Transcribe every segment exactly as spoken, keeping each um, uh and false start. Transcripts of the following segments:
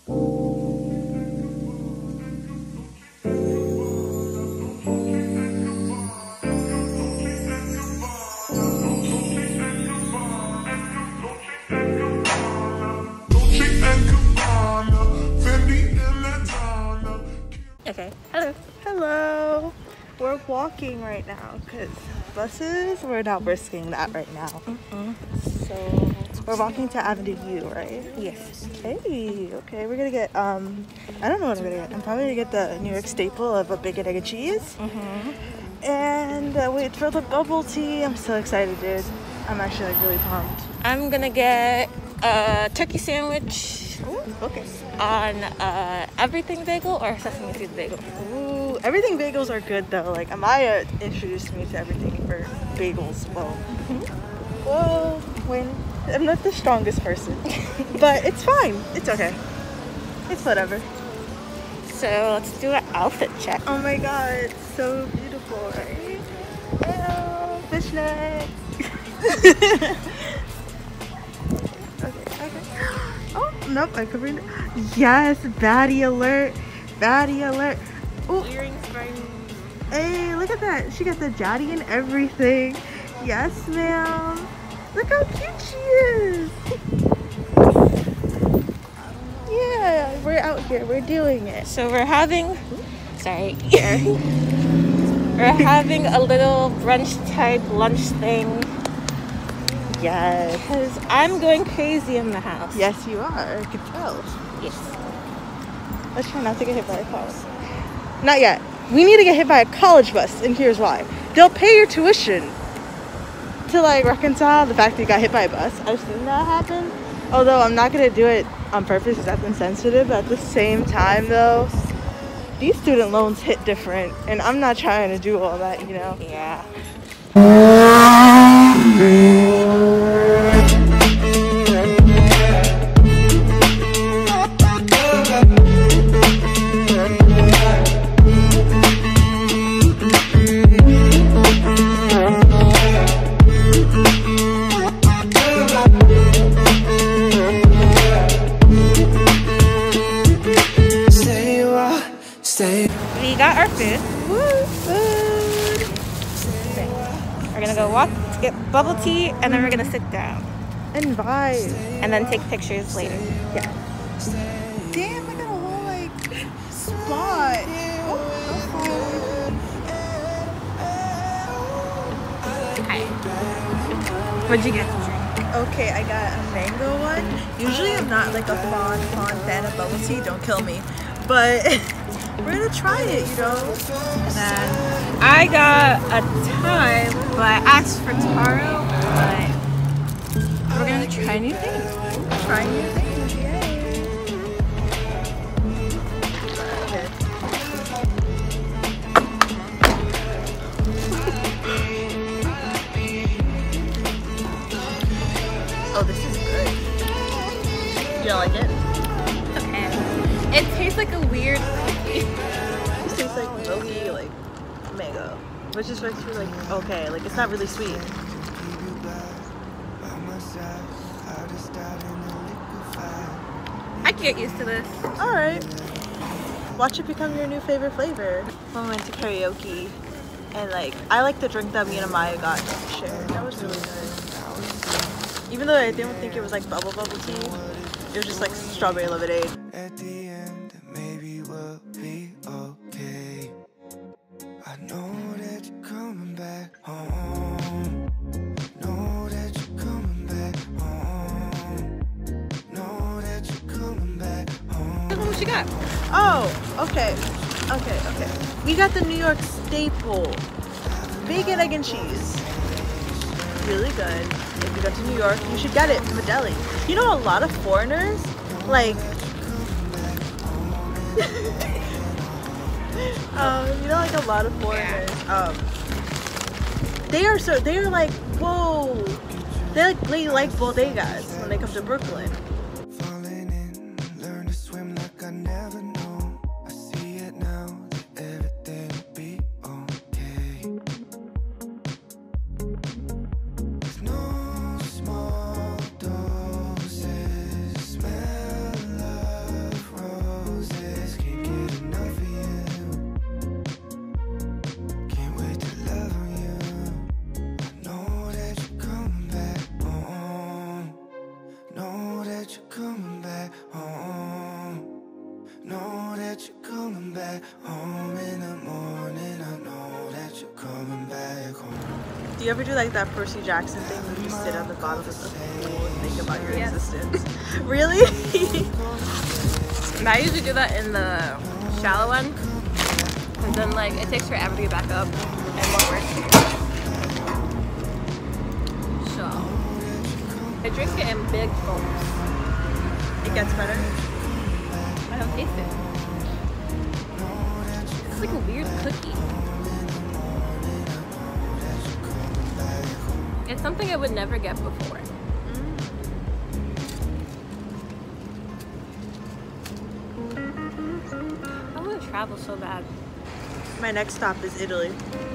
Okay, hello. Hello. We're walking right now because buses, we're not risking that right now. Mm-hmm. So we're walking to Avenue U, right? Yes. Hey, okay, we're gonna get, um, I don't know what I'm gonna get. I'm probably gonna get the New York staple of a bacon, egg, and cheese. Mm-hmm. And uh, wait for the bubble tea. I'm so excited, dude. I'm actually like really pumped. I'm gonna get a turkey sandwich. Ooh, okay. On uh, everything bagel or sesame seed bagel? Ooh, everything bagels are good though. Like Amaya introduced me to everything for bagels. Well, mm-hmm. well, when I'm not the strongest person, but it's fine. It's okay. It's whatever. So let's do an outfit check. Oh my god, it's so beautiful, right? Yeah, fishnet. Okay, okay. Oh, nope, I could read it. Yes, baddie alert. Baddie alert. Ooh. Earrings by me. Hey, look at that. She got the jaddy and everything. Yes, ma'am. Look how cute she is. Yeah, we're out here. We're doing it. So we're having, sorry, we're having a little brunch type lunch thing. Yes. Because I'm going crazy in the house. Yes, you are. I can tell. Yes. Let's try not to get hit by a car. Not yet. We need to get hit by a college bus, and here's why. They'll pay your tuition to like reconcile the fact that you got hit by a bus. I've seen that happen. Although I'm not going to do it on purpose because that's insensitive. But at the same time, though, these student loans hit different, and I'm not trying to do all that, you know? Yeah. We got our food. Woo, food. We're gonna go walk to get bubble tea, and then we're gonna sit down And vibe. and then take pictures later. Yeah. Damn, I got a whole like spot. Hi. What'd you get? Okay, I got a mango one. Usually I'm not like a fond, fond fan of bubble tea. Don't kill me. But we're gonna try it, you know? And then I got a time, but I asked for taro, but we're gonna try new things. Try new things, yay! Okay. Oh, this is good. You don't like it? Okay. It tastes like a weird cookie. It tastes like milky, like mango, which is makes me like okay, like it's not really sweet. I can get used to this. All right, watch it become your new favorite flavor. I went to karaoke, and like I like the drink that me and Amaya got to share. That was really good. Even though I didn't think it was like bubble bubble tea, it was just like strawberry lemonade. At the end, maybe we'll be okay. I know that you're coming back home. Know that you're coming back home. Know that you're coming back home. Look what you got. Oh, okay, okay, okay. We got the New York staple, bacon, egg, and cheese. Really good. If you go to New York, you should get it from a deli. You know, a lot of foreigners, like, um, you know, like a lot of foreigners, um, they are so, they are like, whoa, they like, they like bodegas when they come to Brooklyn. Falling in, learn to swim like I never know. I see it now, that everything will be okay. There's no small doses, smell of home in the morning. I know that you're coming back home. Do you ever do like that Percy Jackson thing where you sit at the bottom of the pool and think about your Yes. existence? Really? And I usually do that in the shallow one, and then like it takes forever to get back up and more work. So I drink it in big gulps. It gets better. I don't taste it. It's like a weird cookie. It's something I would never get before. I want to travel so bad. My next stop is Italy.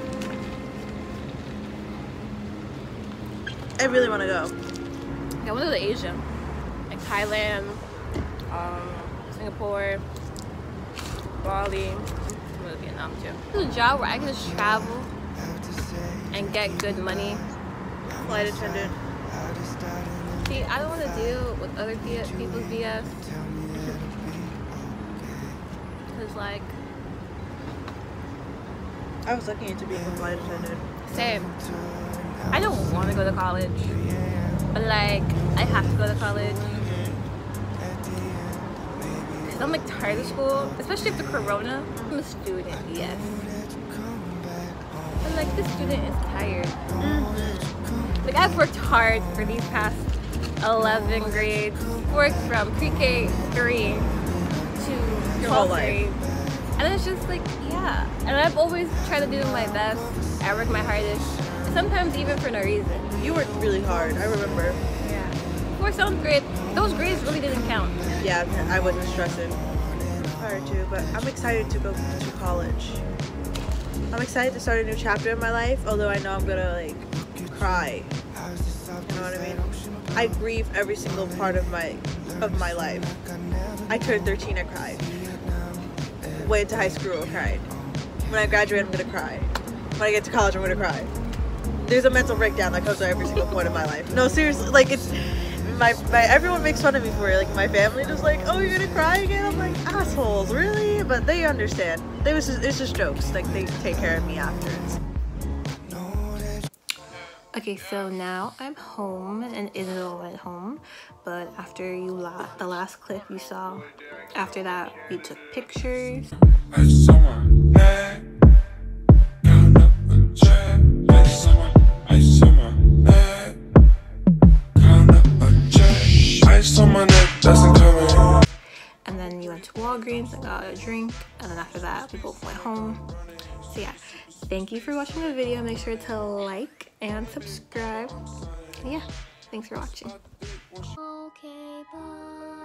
I really want to go. I want to go to Asia, like Thailand, um, Singapore, Bali. I'm going to Vietnam too. It's a job where I can just travel and get good money. Flight attendant. See, I don't want to deal with other people's B S. Cause like, I was looking into being a flight attendant. same. I don't want to go to college, but like, I have to go to college. Cause I'm like tired of school, especially after Corona. I'm a student, yes. But like, this student is tired. Mm-hmm. Like, I've worked hard for these past eleven grades. Worked from pre-K three to Your whole twelfth life. grade. And it's just like, yeah. And I've always tried to do my best. I work my hardest. Sometimes even for no reason. You worked really hard, I remember. Yeah. For seventh grade, those grades really didn't count. Yeah, I wasn't stressing prior to, but I'm excited to go to college. I'm excited to start a new chapter in my life, although I know I'm gonna like cry. You know what I mean? I grieve every single part of my of my life. I turned thirteen, I cried. Went into high school, I cried. When I graduate, I'm gonna cry. When I get to college, I'm gonna cry. There's a mental breakdown that comes to every single point of my life. No, seriously, like it's my, my everyone makes fun of me for it. Like my family just like, oh, you're gonna cry again? I'm like, assholes, really? But they understand. It was just, it's just jokes. Like they take care of me afterwards. Okay, so now I'm home and Israel went home, but after you la the last clip you saw, after that we took pictures. I saw my neck, count up a check. I saw my, I saw my neck, count up a check. I saw my neck, doesn't cover. And then we went to Walgreens and got a drink, and then after that we both went home. So yeah, thank you for watching the video. Make sure to like and subscribe. And yeah, thanks for watching. Okay, bye.